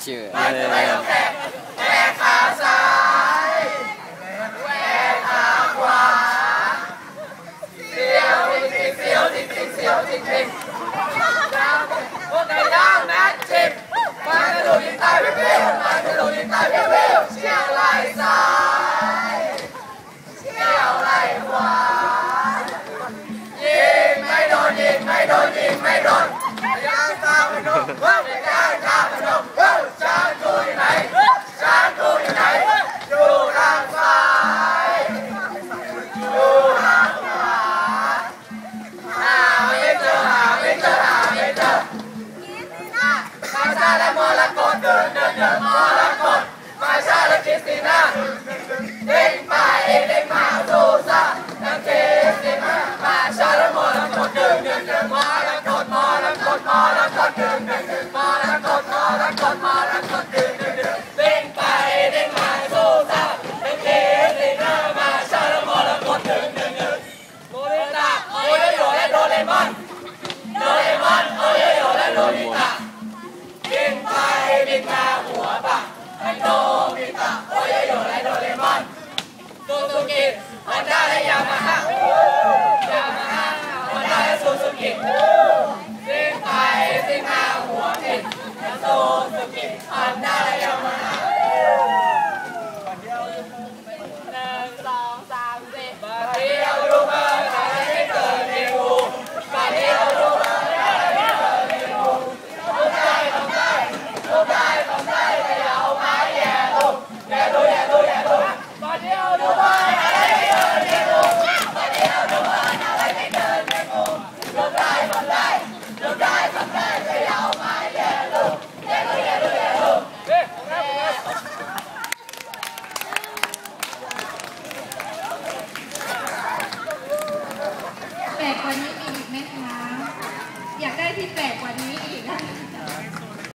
ชื่อแหวกขาซ้ายแหวกขาขวาเสียวจริงเสียวจริงเสียวจริงพวกไก่ย่างแม็กชิปมากระโดดยิงตายเพี้ยวมากระโดดยิงตายเพี้ยวเชี่ยวไหล่ซ้ายเชี่ยวไหล่ขวายิงไม่โดนยิงไม่โดนยิงไม่โดนย่างตาพนมย่างตาพนมช้างกูอยู่ไหนช้างกูอยู่ไหนอยู่ทางซ้ายอยู่ทางขวาหาไม่เจอหาไม่เจอหาไม่เจอมาชาและมรกตเดินมรกตมาชาและคริสติน่าเด้งไปเด้งมาดูซะนักคริสติน่ามาชาและมรกตเดินมรกตมรกตมรกตเดินมรกตมรกตมรกตเดินเด้งไปเด้งมาดูซะนักคริสติน่ามาชาและมรกตเดินโมเดลตาโอโยโย่และโดเรมอนโดเรมอนโอโยโย่และโดริตะบินไปบินมาหัวปะไอโดบิตะโอโยโย่และโดเรมอนซูซูกิฮอนด้าและยามาฮ่ายามาฮ่าฮอนด้าและซูซูกิบินไปบินมาหัวผิดซูซูกิฮอนด้าและยามา